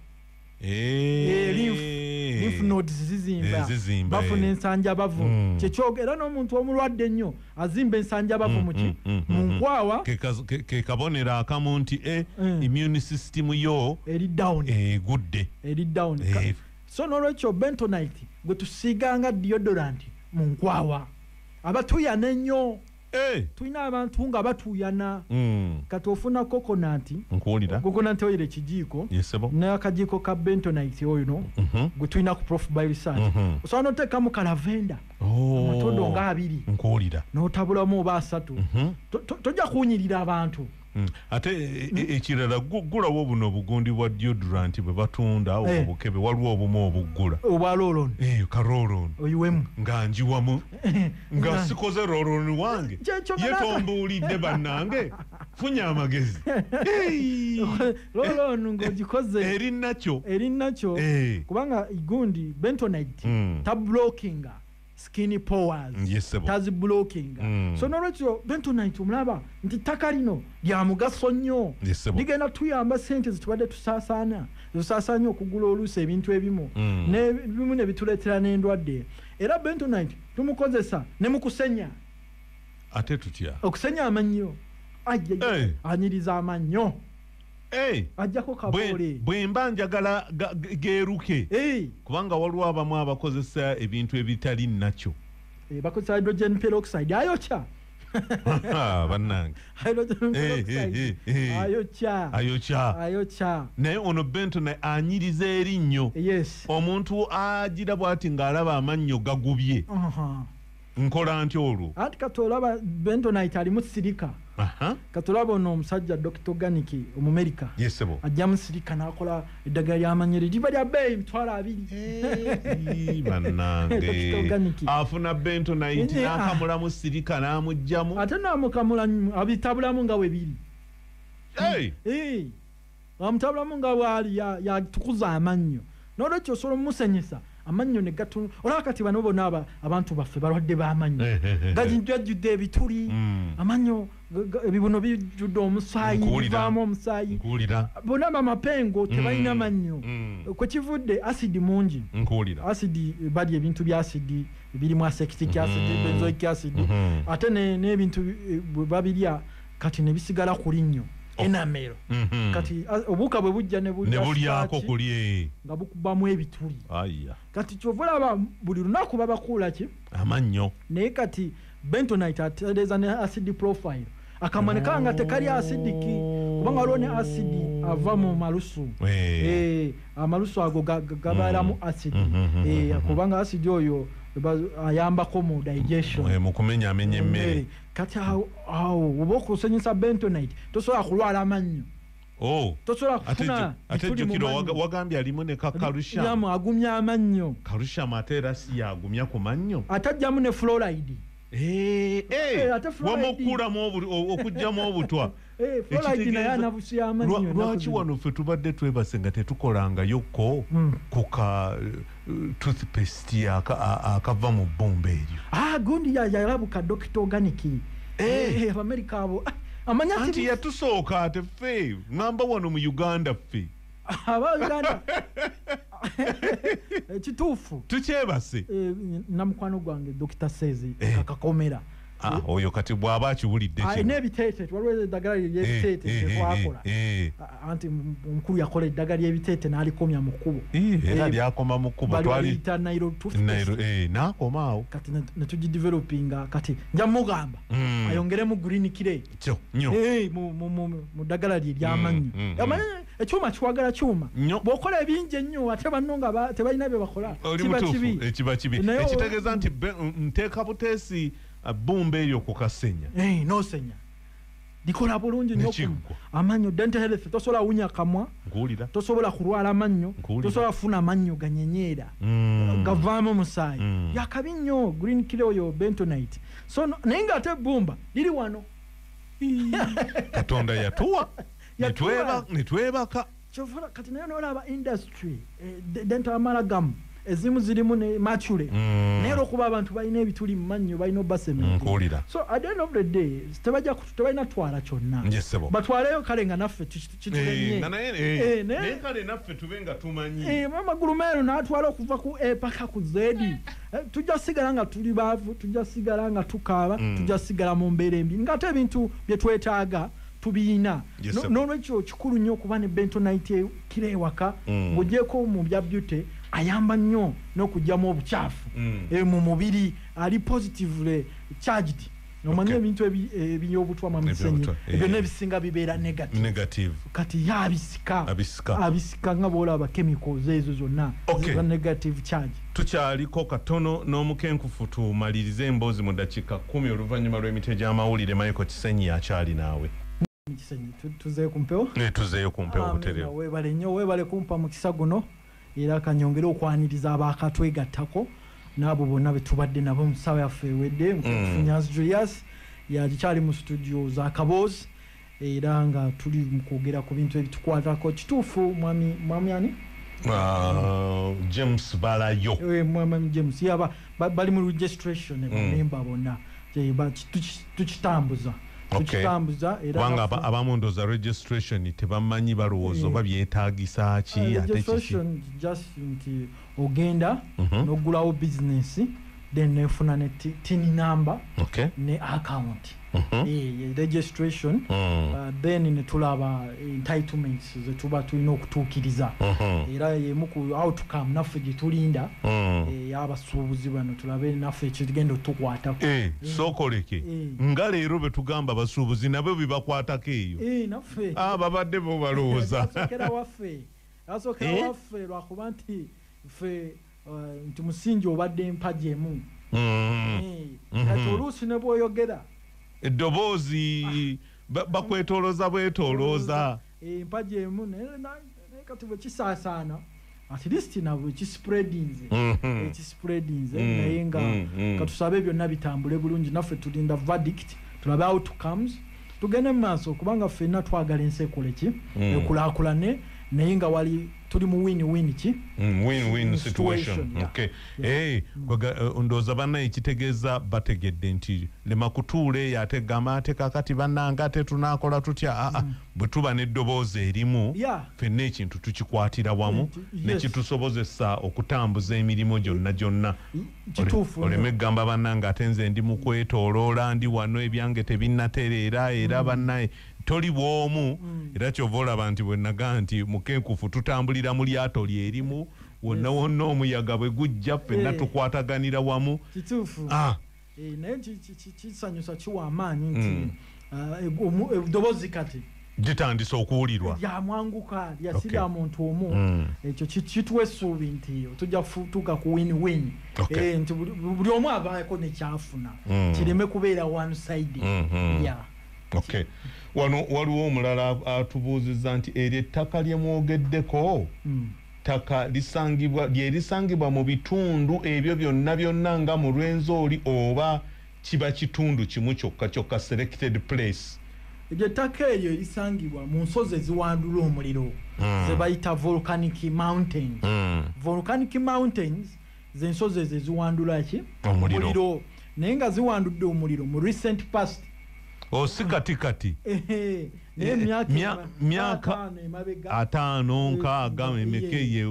lymph nodes zizimba bafuna ensanjabavu kyekyogera n'omuntu omulwadde ennyo azimba ensanjabavu muki mu nkwawa ke kabonero akamu nti immune system yo eri down eri down so n'olwekyo bentonite gwe tusiiganga deodorant mu nkwawa abatuyana ennyo tulina abantu nga batuyana kati ofuna coconut oil ekijiiko n'akajiiko ka bentonite oyo gwe tulina ku prof by research osobola n'oteekamu kalavenda amatondo nga 2 n'otabulamu oba 3 tojja kuwunyirira abantu ate ekirala gulawo buno obugundi bwa deodorant bwe batunda obukebe waliwo obumu obuggula obwa roll-on roll-on oyiwemu nga njiwamu nga sikoze roll-on wange ye tombuulidde bannange funya amagezi roll-on ng'ogikoze eri nakyo kubanga gundi bentonite tablockinga skinny pores tazi blocking so n'olwekyo bentonite omulaba nti ttaka lino lya mugaso nnyo ligenda tuyamba sente zitubadde tusaasaanya okugula oluusi ebintu ebimu n'ebimu ne bituleetera n'endwadde era bentonite tumukozesa ne mu kusenya ate tutya okusenya amannyo anyiriza amannyo ajjako kaboole bwe mba njagala geeruke kubanga waliwo abamu abakozesa ebintu ebitali nakyo bakozesa hydrogen peroxide ayokya bannange ayokya naye ono bentonite anyiriza erinnyo omuntu agira bw'ati ng'alaba amannyo gagubye nkola ntya olwo ati katolaba bentonite alimu sirika katolaba ono omusajja Dr. Ganiki Omumerika ajja mu sirika n'akola eddagala ly'amanyere liba lya bbeeyi mitwalo 2 bannange afuna bentonite n'akamula mu sirika n'amugjamu ate n'amukamula abitabulamu nga we biri amutabulamu nga bwali yatukuza amannyo n'olwekyo osobola omusenyesa amannyo ne gatunu olaba kati bano bonna abantu baffe balwadde b'amannyo gajjudde ebituli amannyo ebibuno bijjudde omusaayi bivaamu omusaayi bonna bamapengo tebalina mannyo kwe kivudde asidi mungi asidi bali ebintu bya asidi birimu acetic acid benzoic acid ate n'ebintu babirya kati ne bisigala ku linnyo enamero kati obuuka bwe bujja ne bulyako kulye nga bukubamu ebituli kati kyovulaba buli lunaku babakuula ki amannyo naye kati bentonite atereeza ne acid profile akamaneka nga tekali acidiki kubanga waliwo ne acidi ava mu malusu amalusu ago gabaalamu acidi kubanga acidi oyo ayambako mu digestion mu kumenyaamenya emmere kati awo oba okusenyesa bentonite tosobola kulwala amannyo tosobola kufuna ate jjukira wagambye alimu ne kalushamu agumya amannyo kalushamu ate era si yagumya ku mannyo ate ajjamu ne fluoride wamukulamu okugjamu obutwa lwaki wano ffe tubadde twebase nga tetukolangayo ku ka toothpaste akava mu bbumba eryo gundi yalabuka Dr. Ganiki abamerika abo anti yatusooka ate ffe ŋŋamba wano mu Uganda ffe abauganda kituufu tukyebase namukwano gwange Dr. Sezi kakakomera oyo kati bw'aba akiwulidde kino n'ebiteete waliwo eddagala ly'ebiteete twakola anti omukulu yakola eddagala ly'ebiteete n'alikomya mu kkubo era lyakoma mu kkubo twaliyita Nairobi n'akomaawo kati ne tugidevelopinga kati nja mugamba ayongeremu green clay mu ddagala lye ly'amannyo ekyuma kiwagala kyuma bw'okola ebingi ennyo ate banno nga tebalina bye bakola kiba kibi ekitegeeza nti nteeka buteesi bbumba eryo ku Kasenya n'osenya likola bulungi nnyo amannyo dental health tosobola wunya kamwa tosobola kulwala amannyo tosobola kufuna amannyo ganyenyeera gavaamu omusaayi yakabi nnyo green clay oyo bentonite so naye nga ate bbumba liri wano Katonda yatuwa netwebaka kyovula kati naye n'olaba industry dental amalagam ezimu zirimu ne mature naye olwokuba abantu balina ebituli mu mannyo balina obasementi so at the end of the day tebalina twala kyonna batwaleyo kale nga naffe naye kale naffe tube nga tumanyi amagulu meero n'atwala okuva ku paka ku zedi tujja sigala nga tuli baavu tujja sigala nga tukaaba tujja sigala mu mbeera embi ng'ate ebintu bye twetaaga tubiyina n'olwekyo kikulu nnyo okuba ne bentonite kira ewaka ng'ogyeko mu bya beauty ayamba nnyo n'okugyamu obukyafu mu mubiri ali positively charged nomanya ebintu ebyobutwa mu misenyi byonna ebisinga bibeera negative kati abisika nga bwolaba chemicals ezo zonna ziba negative charge tukyaliko katono n'omukenkufu tumalirize emboozi mu dakiika 10 oluvannyuma lw'emite gy'amawulire Michael Kisenyi akyali naawe tuzeeyo kumpewo butereevu weebale nnyo weebale kumpa mukisa guno era kanyongere okwaniriza abaakatwegattako n'abo bonna betubadde nabo mu ssaawa yaffe ewedde Nyanzi Julius yakikyali mu studio za Kaboozi era nga tuli mu kwogera ku bintu ebitukwatako kituufu mwami ani James Balayo mwami James yaba bali mu registration memba bonna tukitambuza kubanga abamu ndooza registration tebamanyi balowooza oba byetaagisa ki ate kiki nti ogenda n'oggulawo bizinesi then nefuna ne tin number ne account registration then netulaba entitlements zetuba tulina okutuukiriza era yemu ku outcome naffe gyetulinda y'abasuubuzi bano tulabe naffe ekigenda otukwatako sookoleke nga leero betugamba abasuubuzi nabo bibakwatako eyo naffe babadde bo balowooza asookera waffe lwakuba nti ffe nti musingi obadde empaji emu kati oluusi ne bw'oyogera eddoboozi bakwetolooza bwetolooza empaji emu naye kati bwe kisaasaana at least nabwe kispreadinze naye nga katusabe byonna bitambule bulungi naffe tulinda verdict tulabe outcomes tugende mu maaso kubanga ffenna twagala ensi ekoleki ekulaakulane naye nga wali tuli mu win-win ki win-win situation ndowooza bannaye kitegeeza bategedde nti lema kutuula eyo ate gamba ate kakati bannanga ate tunaakola tutya bwe tuba n'eddoboozi erimu ffenna ekintu tukikwatira wamu nekitusobozesa okutambuza emirimu gyonna oleme gamba bannanga ate nze ndi mu kwetooloola ndi wano ebyange tebinnatereera era bannaye toli bw'omu era kyova olaba nti bwe nagaa nti mukenkufu tutambulira mu lyato lyerimu wonna wonna omuyaga bwe gujja ffenna tukwataganira wamu kituufu naye kisanyusa kiwa amaanyi nti eddoboozi kati gitandise okuwulirwa lyamwanguka lyasirya muntu omu ekyo kituwa essuubi nti tujja kutuuka ku win-win nti buli omu abaako nekyafuna kireme kubeera one side wano waliwo omulala atubuuzizza nti eryo ettaka lye mwogeddeko ttaka lisangibwa mu bitundu ebyo byonna nga mu Lwenzori oba kiba kitundu kimu kyokka selected place eryo ettaka eryo lisangibwa mu nsozi eziwandula omuliro ze bayita volcanic mountains z'ensozi ezo eziwandula ki omuliro naye nga ziwandudde omuliro mu recent past si kati myaka 5-6 emekeye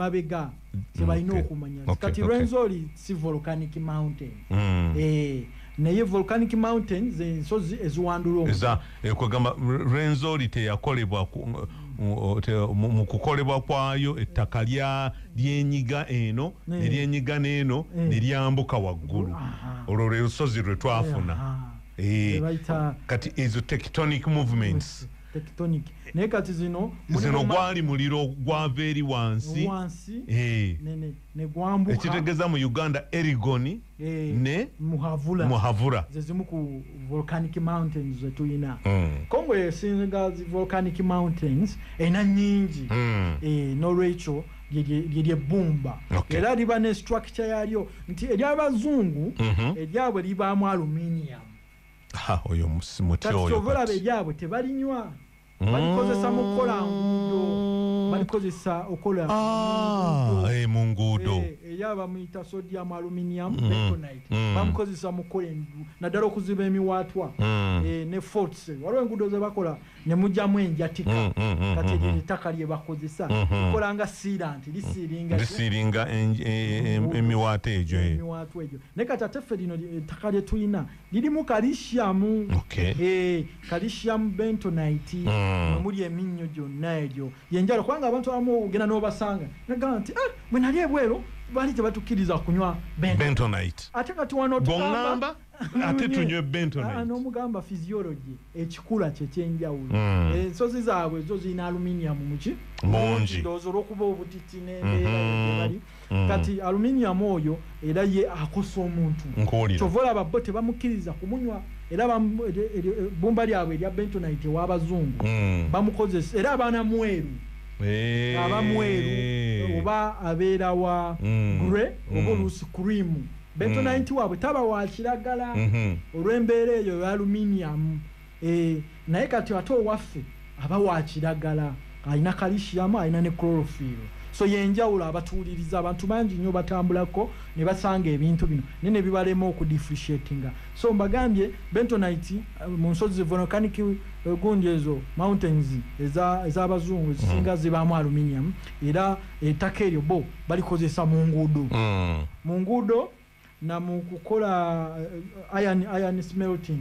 mabega tebalina okumanya kati Lwenzori si volcanic mountain naye volcanic mountains ensozi eziwandula eza kwegamba renzolite yakolebwa mu kukolebwa kwayo ettaka lyenyiga eno neryenyiga n'eno neryambuka waggulu olwo lwe lusozi lwe twafuna kati ezo tectonic movements tectonic naye kati zino gwali muliro gwava eri wansi ne gwambuka ekitegeeza mu Uganda Erigoni ne Muhavula zezimu ku volcanic mountains zetuyina Congo esinga zi volcanic mountains ena nyingi n'olwekyo lyebbumba era liba ne structure yalyo nti ery'abazungu eryabwe libaamu aluminium oyo muti oyo kyovulaba eryabwe tebalinywa balikozesa mu kukola nguudo balikozesa okola mu nguudo eyaba muyita sodium aluminium bentonite bamukozesa mu kukola naddala okuziba emiwaatwa ne forts waliwo enguudo ze bakola ne mujjamu enjatika kati ettaka lye bakozesa likola nga sealant lisiiringa emiwaatwa egyo naye kati ate ffe lino ettaka lye tulina lirimu calcium calcium bentonite muli eminnyo gyonna egyo yenjala kubanga abantu abamu ogenda n'obasanga nagamba nti bwe nali ebweru baali tebatukkiriza kunywa bentonite ate kati wano tugamba ate tunywe bentonite n'omugamba physiology ekikula kyekyenjawulo ensozi zaabwe zo zirina aluminium muki mungi ndowooza olw'okuba obutiti n'embeera bali kati aluminium oyo era ye akosa omuntu kyova olaba bo tebamukkiriza kumunywa era bbumba lyabwe erya bentonite ew'abazungu bamukozesa era abaana mweru abamweru oba abeera wa gre oba oluusi cream bentonite waabwe taba wa kiragala olw'embeera eyo ya aluminium naye kati ate owaffe aba wa kiragala alina calcium alina ne chlorophyll so yenjawulo abatuuliriza abantu bangi nnyo batambulako ne basanga ebintu bino nene bibalema okudifferentiatinga so mbagambye bentonite mu nsozi volcanic gundi ezo mountains ez'abazungu zisinga zibaamu aluminium era ettaka eryo bo balikozesa mu nguudo na mu kukola iron smelting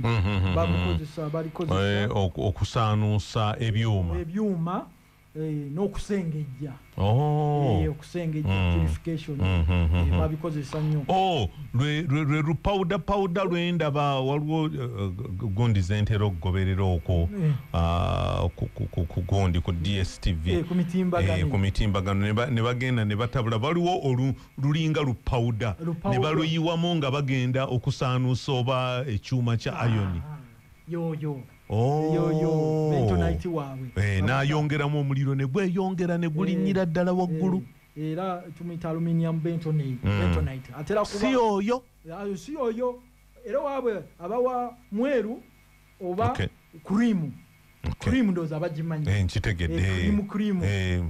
balikozesa okusaanuusa ebyuma n'okusengejja okusengejja purification babikozesa nnyo lwe lupawuda lwendaba waliwo gundi zentera okugoberera okwo ku gundi ku DSTV ku mitimbagano ne bagenda ne batabula waliwo lulinga lupawuda ne baluyiwamu nga bagenda okusaanuusa oba ekyuma kya ayoni yoyo bentonite waabwe n'ayongeramu omuliro ne gweyongera ne gulinnyira ddala waggulu era tumuyita aluminium bentonite atera kuba si oyo era waabwe abawa mweru oba cream ndowooza abagimanyi nkitegedde cream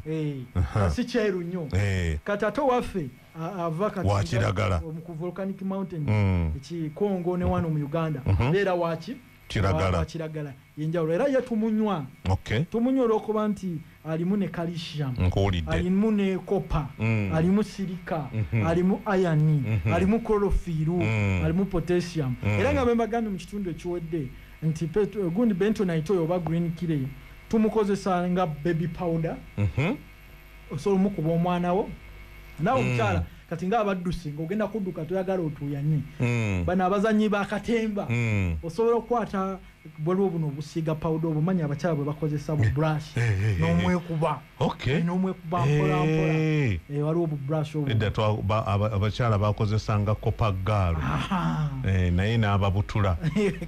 si kyeru nnyo kati ate waffe ava kati wakiragala ku volcanic mountain ekikongo ne wano mu Uganda beera kiragala yenjawulo era ye tumunywa tumunywa olw'okuba nti alimu ne calcium alimu ne copper alimu silica alimu iron alimu chlorophyll alimu potassium era nga bembagambye mu kitundu ekiwedde nti gundi bentonite oyo oba green kile tumukozesa nga baby powder osobola omukuba omwana wo nawe omukyala kati nga abaddusi ng'ogenda kudduka toyagala otuyanye bano abazanyi bakatemba osobola okukwata bwaliwo buno obusiiga powder obumanya abakyala bwe bakozesa bu brush n'omwekuba n'omwekuba mpolampola waliwo obu brush edda abakyala bakozesanga kopagaalo naye n'ababutula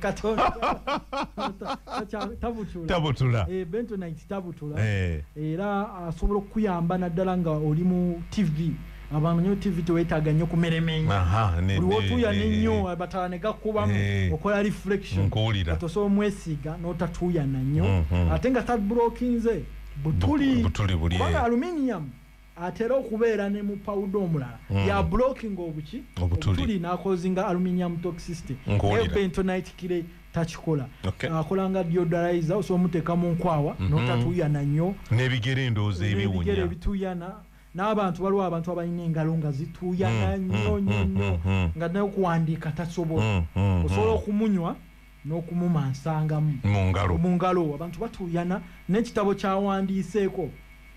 tabutula bentonite tabutula era asobola okuyamba naddala nga oli mu TV abantu nyo TV tuwetaga nnyo kumeremenya buli wotuuya nnyo abatala ne gakubamu okola reflection otosobola omwesiga n'otatuuya nnyo ate nga tabulookinze butuli kubanga aluminium atera okubeera ne mu powder omulala ya blocking obutuli n'akozinga aluminium toxicity bentonite kile takikola akola nga deodorizer osobola omuteeka mu nkwawa n'otatuuyana nnyo n'ebigere endowooza ebiwunya ebituuyana n'abantu waliwo abantu abalina engalo nga zituuyana nnyo nga naye okuwandiika tasobola osobola okumunywa n'okumumansangamu mu ngalo abantu batuuyana n'ekitabo kyawandiiseeko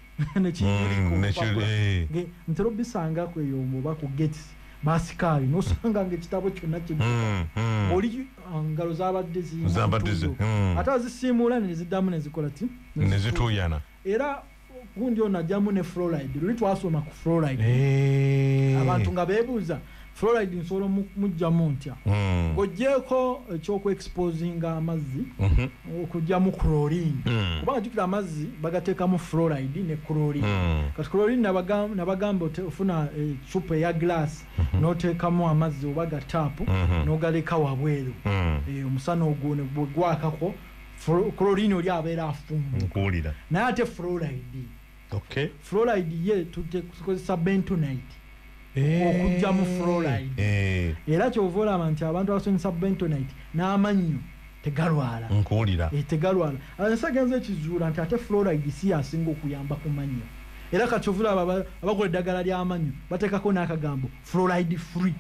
ntera obisanga kweyo oba ku gates basikaali n'osanga ng'ekitabo kyonna oli ngalo zabadde ate azisiimuula neziddamu nezikola ti nezituuyana era gundi ono ajjamu ne fluoride luli twasoma ku fluoride abantu nga beebuuza fluoride nsobola mujjamu ntya ng'oggyeko ekyokuexposinga amazzi okugjamu chlorine kubanga jjukira amazzi bagateekamu fluoride ne chlorine kati chlorine nabagamba ofuna ecupa eya glass n'oteekamu amazzi oba gataapu n'ogaleka wabweru omusana ogwo ne gwakako chlorine oli abeera afumbuka naye ate fluoride fluoride ye tukozesa bentonite okujjamu fluoride era kyova olaba nti abantu abasomesa bentonite n'amannyo tegalwala tegalwala nsagenza ekizuula nti ate fluoride si yasinga okuyamba ku mannyo era kati kyova olaba abakola eddagala ly'amannyo bateekako n'akagambo fluoride free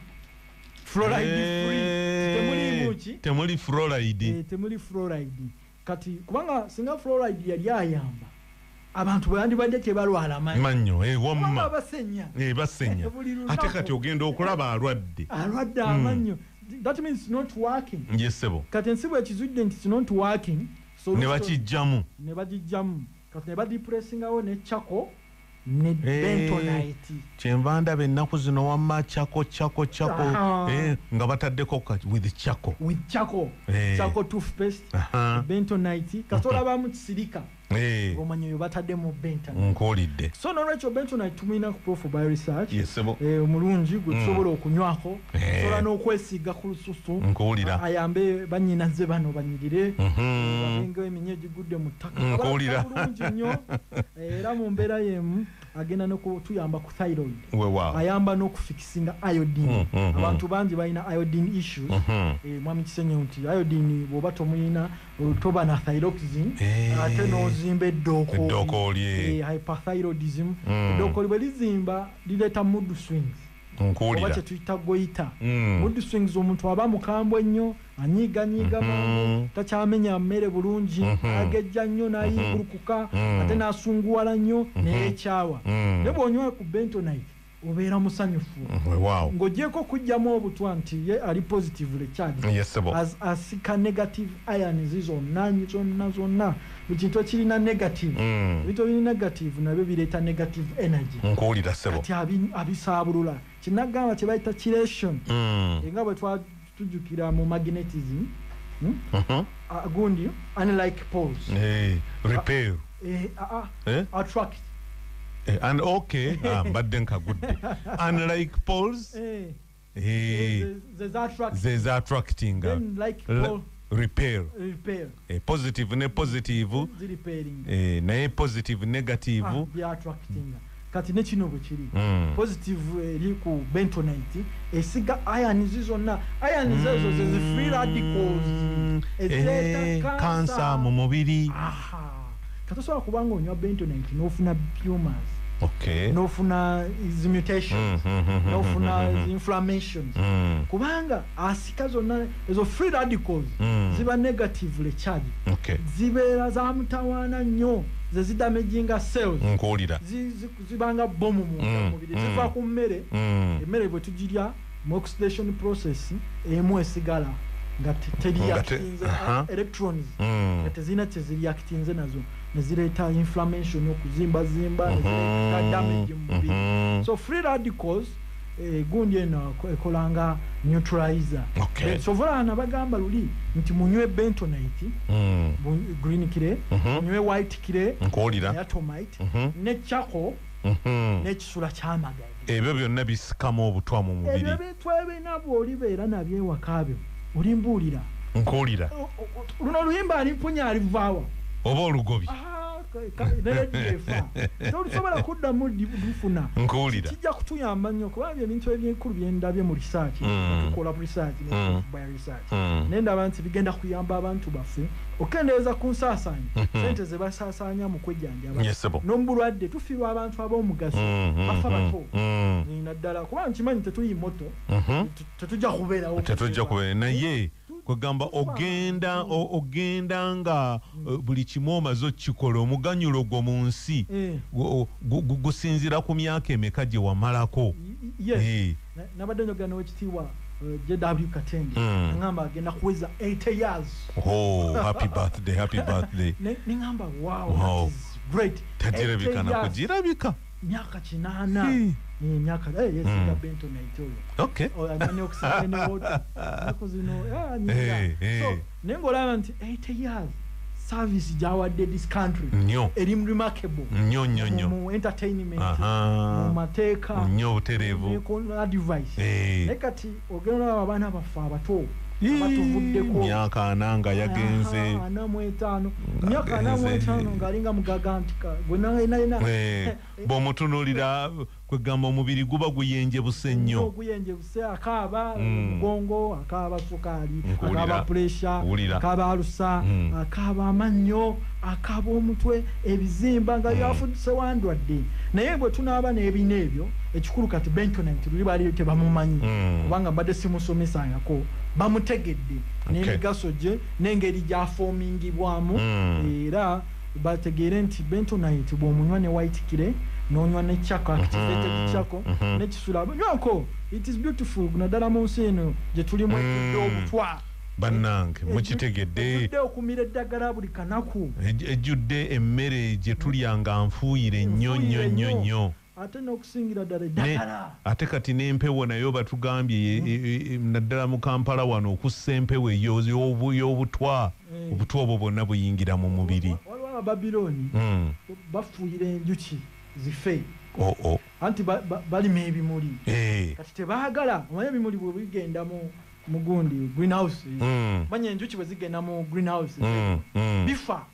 temuli fluoride kati kubanga singa fluoride yali ayamba abantu bandibadde tebalwala mannyo wamma basenya ate kati ogenda okulaba alwadde amannyo that means it's not working yesebo kati ensibu ekizudde nti it's not working so ne bagijjamu kati ne badipressingawo ne chako ne bentonite kyenva ndaba ennaku zino wamma chako nga bataddeko with chako toothpaste bentonite kati olabamu kisirika omanyi oyo bataddemu bentonite so nolwekyo bentonite tumuyina ku profile by research omulungi gwe tusobola okunywako sobola n'okwesiiga ku lususu ayambe bannyinaze bano banyirire babengewo eminye egigudde mu ttaka bulungi nnyo era mu mbeera yemu agenda n'okutuyamba ku thyroid ayamba n'okufikisinga iodine abantu bangi balina iodine issues mwami kisenye nti iodine bw'oba tomuyina toba na thyroxine ate n'ozimba eddooko hyperthyroidism eddooko bwe lizimba lireeta mood swings oba kyetuyita goita mood swings omuntu aba mukambwe ennyo anyiiganyiiga mangu takyamenya mmere bulungi agejja nnyo n'ayimbulukuka ate n'asunguwala nnyo neyeekyawa ne bw'onywa ku bentonite obeera musanyufu ng'ogyeko okugyamu obutwa nti ye ali positively charged asika negative ions zonna buli kintu ekirina negative ebintu ebiri negative nabyo bireeta negative energy kati abisaabulula kinagamba kye bayita chilation nga bwe tujjukira mu magnetism gundi unlike poles repair attract and okay mbadde nkagudde unlike poles there's attracting repair positive ne positive naye positive negative attracting kati ne kino bwe kiri positive eri ku bentonite esiga ions zonna ions ezo ze free radicals ezeta cancer mu mubiri katosobola kubanga onywa bentonite n'ofuna tumors n'ofuna mutations n'ofuna inflammations kubanga asika zonna ezo free radicals ziba negatively charged zibeera za mutawaana nnyo ze zidamaginga cells zibanga bomu mu mubiri ziva ku mmere emmere bwe tugirya mu oxidation process emu esigala nga teriactinze electrons nga tezirina kyeziriactinze nazo nezireeta inflammation okuzimbazimba nezireeta damage mu mubiri so free radicals gundi eno ekolanga neutralizer sovola nabagamba luli nti munywe bentonite green kire munywe white kire atomite ne chako n'ekisula ky'amagadi ebyo byonna bisikamu obutwa mu mubiri ebyo bintu ebina bw'olibeera nabyo ewaka byo olimbuulira nkuwulira luno oluyimba alimpunya alivaawa oba olugobi nefa tosobola kuddamu dufuna kijja kutuyamba nnyo kuba ebintu eby'enkulu byendabye mu research tukola research by research nendaba nti bigenda kuyamba abantu baffe okendeeza ku nsaasaanya sente ze basaasaanya mu kwejjanjaba n'omulwadde tufiirwa abantu ab'omugaso bafa bato naddala kuba nkimanyi tetuli moto tetujja kubeerawo naye kwegamba ogenda nga buli kimu omaze okukikola omuganyulo gwo mu nsi gusinziira ku myaka emeka gye wamalako nabadde njogera n'owekitiibwa JW Katenge ngamba agenda kuweza 80 years happy birthday ningamba wow great tajirabika na kujirabika myaka 8 myaka yes ya Bento naitoyo okay anyane okusene wote nakuzino so nengola nti 80 years service jawadde this country erim remarkable nnyo mu entertainment mu mateeka nnyo buterevu ko advice nekati ogenda abana bafa abato batuvuddeko myaka ananga yagenze myaka 45 ngalinga mugagantika gwenayina bomutunulira kwegamba omubiri guba guyenje buse nnyo guyenje buse akaba mugongo akaba sukali akaba pressure akaba alusa akaba amannyo akaba omutwe ebizimba nga byafudise wandwadde naye bwe tunaaba n'ebina ebyo ekikulu kati Bentonite luli bali tebamumanyi kubanga mbadde simusomesangako bamutegedde n'emigaso gye n'engeri gy'afomingibwamu era bategeere nti Bentonite bw'omunywa ne white kire n'onywa ne chako activated chako ne kisula nywako it is beautiful naddala mu nsi eno gye tulimu obutwa bannange mukitegedde okumira eddagala buli kanaku ejjudde emmere gye tulyanga nfuuyire nnyo ate n'okusingira ddala eddagala ate kati n'empewo nayo batugambye naddala mu Kampala wano okussa empewo y'obutwa obutwa obwo bwonna buyingira mu mubiri waliwo Ababiloni bafuuyira enjuki zife anti balima ebimuli kati tebaagala omanye ebimuli bwe bigenda mu gundi greenhouse manya enjuki bwe zigenda mu greenhouse bifa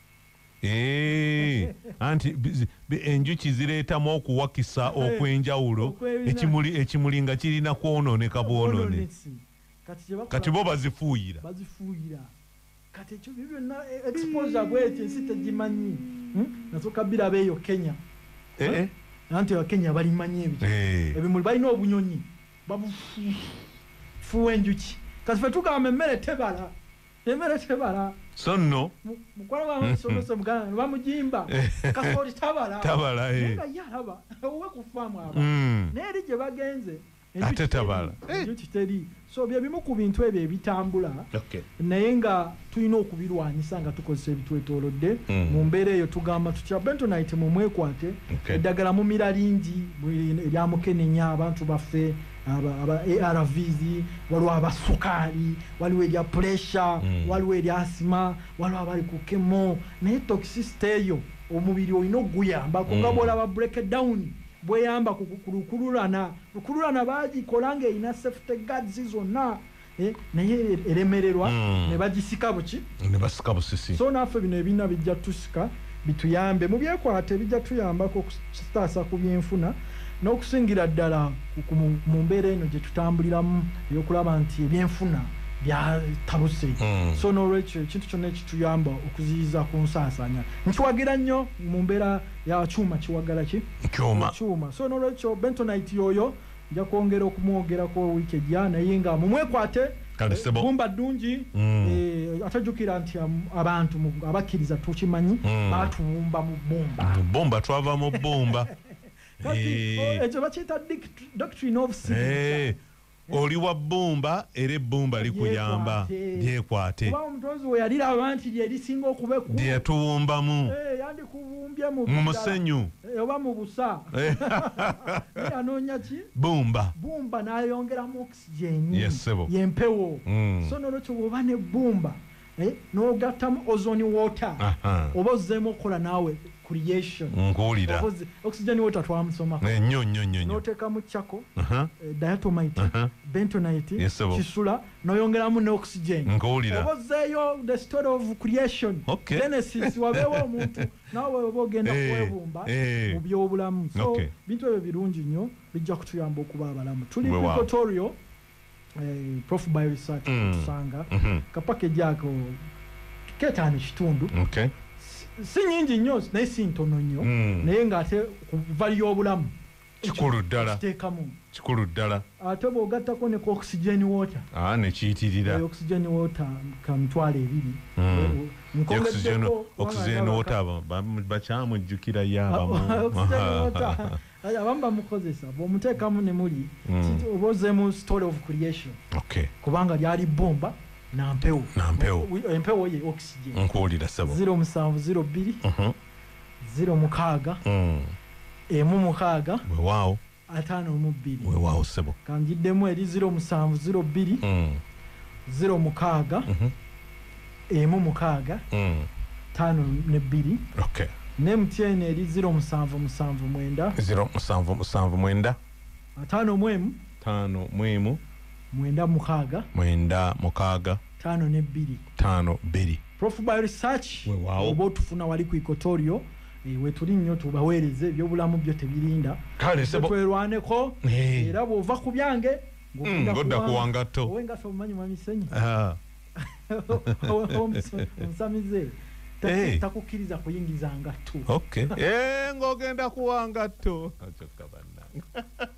anti enjuki zireetamu okuwakisa okwenjawulo ekimuli nga kirina kwonooneka bwonone kati bo bazifuuyira kati ekyo byonna exposure bweti ensi tegimanyi nasooka biraba eyo Kenya anti Kenya balimanyi ebimuli balina obunyonyi babufuuwa enjuki kati fe tugamba emmere tebala so nno mukwala wange somesa mugana bamujimba kasoli tabala nga yalaba owe kufaamu aba n'eri gye bagenze ate tabala enjuki teri so bye bimu ku bintu ebyo ebitambula naye nga tulina okubirwanyisa nga tukozesa ebitwetoolodde mu mbeera eyo tugamba tutya Bentonite mu mwekwate eddagala mumira lingi eryamukenenya abantu baffe aba ARVs waliwo abasukaali waliwo erya pressure waliwo erya asima waliwo abali ku kemo naye toxicity eyo omubiri olina okuguyambako nga bw'olaba breakdown bweyamba ku lukululana bagikola nga erina safety guards zonna naye eremererwa ne bagisika buki ne basika busisi so naffe bino ebina bijja tusika bituyambe mu byekwate bijja tuyambako okutaasa ku byenfuna n'okusingira ddala mu mbeera eno gye tutambuliramu ey'okulaba nti ebyenfuna byatabuse so n'olwekyo ekintu kyonna ekituyamba okuziyiza ku nsaasaanya nkiwagira nnyo mu mbeera ya kyuma kiwagala ki kyuma so n'olwekyo Bentonite yoyo nja kwongera okumwogerako wiiki ejja naye nga mumwekwate bumba ddungi atajjukira nti abantu abakkiriza tukimanyi batuwumba mu bbumba twava mu bbumba ekyo bakiyita doctrine of civility oli wa bbumba era ebbumba likuyamba lyekwate kuba omutonzi we yaliraba nti lyerisinga okuba ekkulu lyetubumbamu yandikubumbye mu musenyu oba mu busa yanoonya ki bumba n'ayongeramu oxygeni yempewo so n'olwekyo bw'oba ne bbumba n'ogattamu ozone water oba ozzeemu okukola naawe creation ngulira oxygen water twamusoma nnyo n'oteeka mu chako diatomite bentonite kisula n'oyongeramu ne oxygen ngulira obozeeyo the story of creation genesis wabeewo omuntu naawe oba ogenda kwebumba mu byobulamu so bintu ebyo birungi nnyo bijja kutuyamba okuba abalamu tuli ku equatorio prof by research tusanga kapakeji ako ketaano kitundu si nyingi nnyo naye si ntono nnyo naye ng'ate kuva ly'obulamu kikulu ddala ate bw'ogattako ne ku oxygen water ne kiyitirira oxygen water ka mitwalo 2 oxygen water bakyamujjukira yabamu abamu bamukozesa bw'omuteekamu ne muli oba ozeemu story of creation kubanga lyali bomba nampewo empewo ye oxygen nkuwulira sebo 0702 06 16 weewaawo 52 weewaawo sebo kanjiddemu eri 0702 06 16 52 ne MTN eri 0779 0779 5 mwenda mukaaga 52 Prof by research obo tufuna wali ku equatorio we tuli nnyo tubaweereze ebyobulamu byo tebirinda twerwaneko era bw'ova ku byange ngodda kuwangato owenga somanyi mamisenyi omusamize takukkiriza kuyingiza ngatto ng'ogenda kuwangato